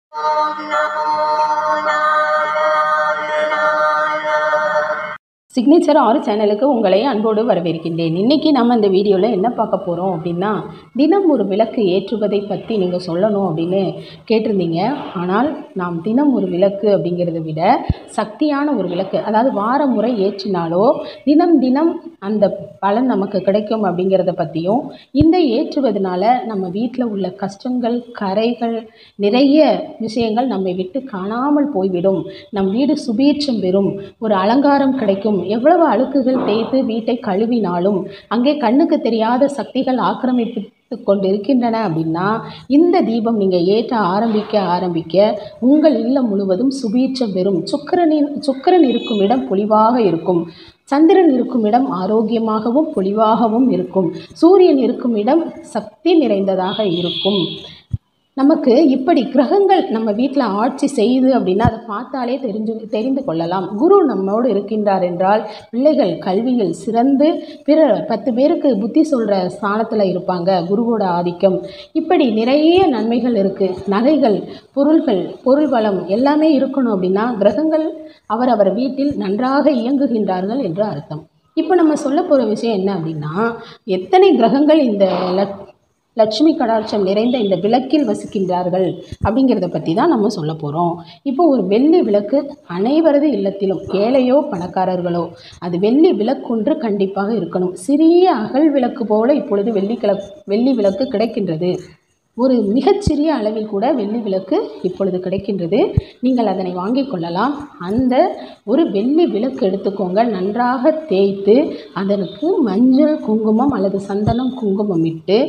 Signature 6 சேனலுக்கு உங்களை அன்போடு வரவேற்கின்றேன். இன்றைக்கி நம்ம இந்த வீடியோவில் என்ன பார்க்க போகிறோம் அப்படின்னா, தினம் ஒரு விளக்கு ஏற்றுவதை பற்றி நீங்கள் சொல்லணும் அப்படின்னு கேட்டிருந்தீங்க. ஆனால் நாம் தினம் ஒரு விளக்கு அப்படிங்கிறத விட சக்தியான ஒரு விளக்கு, அதாவது வார முறை ஏற்றினாலோ தினம் தினம் அந்த பலன் நமக்கு கிடைக்கும் அப்படிங்கிறத பற்றியும், இந்த ஏற்றுவதனால நம்ம வீட்டில் உள்ள கஷ்டங்கள், கரைகள், நிறைய விஷயங்கள் நம்மை விட்டு காணாமல் போய்விடும், நம் வீடு சுபீட்சம் பெறும், ஒரு அலங்காரம் கிடைக்கும். எவ்வளவு அழுக்குகள் தேய்த்து வீட்டை கழுவினாலும் அங்கே கண்ணுக்கு தெரியாத சக்திகள் ஆக்கிரமித்து கொண்டிருக்கின்றன அப்படின்னா, இந்த தீபம் நீங்கள் ஏற்ற ஆரம்பிக்க உங்கள் இல்லம் முழுவதும் சுபீட்சம் பெறும். சுக்கிரன் இருக்கும் இடம் பொலிவாக இருக்கும், சந்திரன் இருக்கும் இடம் ஆரோக்கியமாகவும் பொலிவாகவும் இருக்கும், சூரியன் இருக்கும் இடம் சக்தி நிறைந்ததாக இருக்கும். நமக்கு இப்படி கிரகங்கள் நம்ம வீட்டில் ஆட்சி செய்யுது அப்படின்னா அதை பார்த்தாலே தெரிந்து கொள்ளலாம். குரு நம்மோடு இருக்கின்றார் என்றால் பிள்ளைகள் கல்வியில் சிறந்து பிற 10 பேருக்கு புத்தி சொல்கிற ஸ்தானத்தில் இருப்பாங்க. குருவோட ஆதிக்கம் இப்படி நிறைய நன்மைகள் இருக்குது. நகைகள், பொருள் வளம் எல்லாமே இருக்கணும் அப்படின்னா கிரகங்கள் அவர் வீட்டில் நன்றாக இயங்குகின்றார்கள் என்று அர்த்தம். இப்போ நம்ம சொல்ல போகிற விஷயம் என்ன அப்படின்னா, எத்தனை கிரகங்கள் இந்த லட்சுமி கடாட்சம் நிறைந்த இந்த விளக்கில் வசிக்கின்றார்கள் அப்படிங்கிறத பற்றி தான் நம்ம சொல்ல போகிறோம். இப்போ ஒரு வெள்ளி விளக்கு அனைவரது இல்லத்திலும், ஏழையோ பணக்காரர்களோ, அது வெள்ளி விளக்கொன்று கண்டிப்பாக இருக்கணும். சிறிய அகல் விளக்கு போல இப்பொழுது வெள்ளி விளக்கு கிடைக்கின்றது. ஒரு மிகச்சிறிய அளவில் கூட வெள்ளி விளக்கு இப்பொழுது கிடைக்கின்றது. நீங்கள் அதனை வாங்கி கொள்ளலாம். அந்த ஒரு வெள்ளி விளக்கு எடுத்துக்கோங்க, நன்றாக தேய்த்து அதற்கு மஞ்சள் குங்குமம் அல்லது சந்தனம் குங்குமம் இட்டு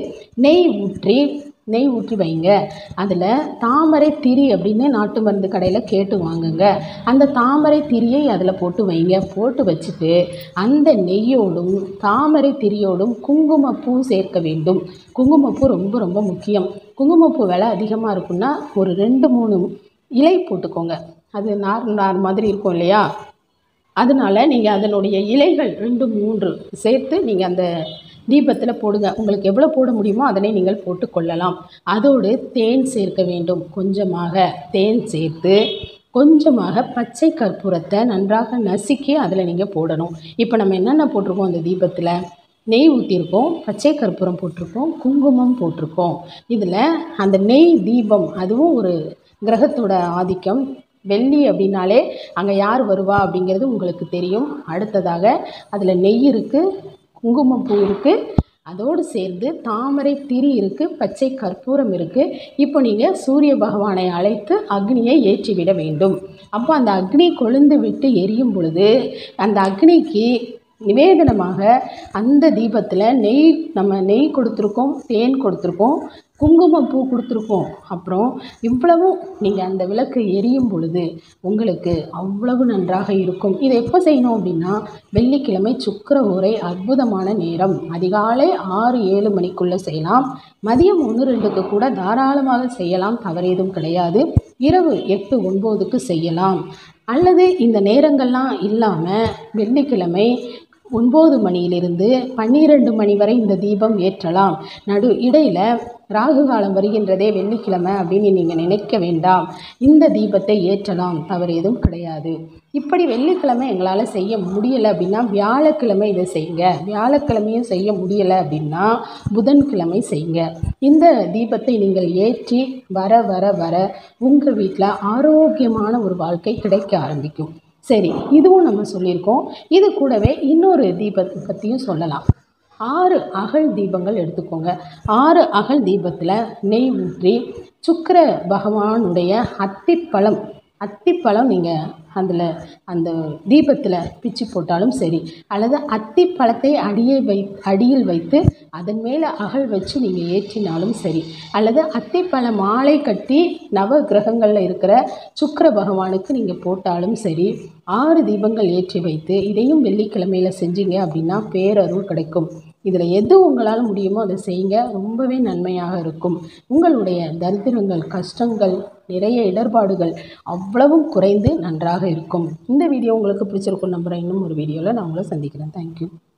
நெய் ஊற்றி வைங்க. அதில் தாமரை திரி அப்படின்னு நாட்டு மருந்து கடையில் கேட்டு வாங்குங்க. அந்த தாமரை திரியை அதில் போட்டு வைங்க. போட்டு வச்சுட்டு அந்த நெய்யோடும் தாமரை திரியோடும் குங்குமப்பூ சேர்க்க வேண்டும். குங்குமப்பூ ரொம்ப ரொம்ப முக்கியம். குங்குமப்பூ விலை அதிகமாக இருக்குன்னா ஒரு 2-3 இலை போட்டுக்கோங்க. அது நார் மாதிரி இருக்கும் இல்லையா, அதனால் நீங்கள் அதனுடைய இலைகள் 2-3 சேர்த்து நீங்கள் அந்த தீபத்தில் போடுங்க. உங்களுக்கு எவ்வளோ போட முடியுமோ அதனை நீங்கள் போட்டு கொள்ளலாம். அதோடு தேன் சேர்க்க வேண்டும். கொஞ்சமாக தேன் சேர்த்து கொஞ்சமாக பச்சை கற்பூரத்தை நன்றாக நசுக்கி அதில் நீங்கள் போடணும். இப்போ நம்ம என்னென்ன போட்டிருக்கோம் அந்த தீபத்தில்? நெய் ஊற்றிருக்கோம், பச்சை கற்பூரம் போட்டிருக்கோம், குங்குமம் போட்டிருக்கோம். இதில் அந்த நெய் தீபம் அதுவும் ஒரு கிரகத்தோட ஆதிக்கம். வெள்ளி அப்படின்னாலே அங்கே யார் வருவா அப்படிங்கிறது உங்களுக்கு தெரியும். அடுத்ததாக அதில் நெய் இருக்குது, குங்குமப்பூ இருக்குது, அதோடு சேர்ந்து தாமரை திரி இருக்குது, பச்சை கற்பூரம் இருக்குது. இப்போ நீங்கள் சூரிய பகவானை அழைத்து அக்னியை ஏற்றிவிட வேண்டும். அப்போ அந்த அக்னி கொழுந்து விட்டு எரியும் பொழுது அந்த அக்னிக்கு நிவேதனமாக அந்த தீபத்தில் நம்ம நெய் கொடுத்துருக்கோம், தேன் கொடுத்துருக்கோம், குங்குமப்பூ கொடுத்துருக்கோம். அப்புறம் இவ்வளவும் நீங்கள் அந்த விளக்கு எரியும் பொழுது உங்களுக்கு அவ்வளவு நன்றாக இருக்கும். இதை எப்போ செய்யணும் அப்படின்னா, வெள்ளிக்கிழமை சுக்கிர ஓரை அற்புதமான நேரம். அதிகாலை 6-7 மணிக்குள்ளே செய்யலாம். மதியம் 1-2க்கு கூட தாராளமாக செய்யலாம், தவறேதும் கிடையாது. இரவு 8-9க்கு செய்யலாம். அல்லது இந்த நேரங்கள்லாம் இல்லாமல் வெள்ளிக்கிழமை 9 மணியிலிருந்து 12 மணி வரை இந்த தீபம் ஏற்றலாம். இடையில் ராகு காலம் வருகின்றதே வெள்ளிக்கிழமை அப்படின்னு நீங்கள் நினைக்க வேண்டாம். இந்த தீபத்தை ஏற்றலாம், தவறு எதுவும் கிடையாது. இப்படி வெள்ளிக்கிழமை எங்களால் செய்ய முடியலை அப்படின்னா வியாழக்கிழமை இதை செய்யுங்க. வியாழக்கிழமையும் செய்ய முடியலை அப்படின்னா புதன்கிழமை செய்யுங்க. இந்த தீபத்தை நீங்கள் ஏற்றி வர வர வர உங்கள் வீட்டில் ஆரோக்கியமான ஒரு வாழ்க்கை கிடைக்க ஆரம்பிக்கும். சரி, இதுவும் நம்ம சொல்லியிருக்கோம். இது கூடவே இன்னொரு தீபத்தை பற்றியும் சொல்லலாம். 6 அகல் தீபங்கள் எடுத்துக்கோங்க. 6 அகல் தீபத்தில் நெய் ஊற்றி சுக்கிர பகவானுடைய அத்திப்பழம் நீங்கள் அந்த தீபத்தில் பிச்சு போட்டாலும் சரி, அல்லது அத்திப்பழத்தை அடியில் வைத்து அதன் மேலே அகல் வச்சு நீங்கள் ஏற்றினாலும் சரி, அல்லது அத்திப்பழ மாலை கட்டி நவ கிரகங்களில் இருக்கிற சுக்கிர பகவானுக்கு நீங்கள் போட்டாலும் சரி, 6 தீபங்கள் ஏற்றி வைத்து இதையும் வெள்ளிக்கிழமையில் செஞ்சீங்க அப்படின்னா பேரருள் கிடைக்கும். இதில் எது உங்களால் முடியுமோ அதை செய்யுங்க. ரொம்பவே நன்மையாக இருக்கும். உங்களுடைய தரித்திரங்கள், கஷ்டங்கள், நிறைய இடர்பாடுகள் அவ்வளவும் குறைந்து நன்றாக இருக்கும். இந்த வீடியோ உங்களுக்கு பிடிச்சிருக்கும் நம்புகிறேன். இன்னும் ஒரு வீடியோவில் நான் உங்களை சந்திக்கிறேன். தேங்க்யூ.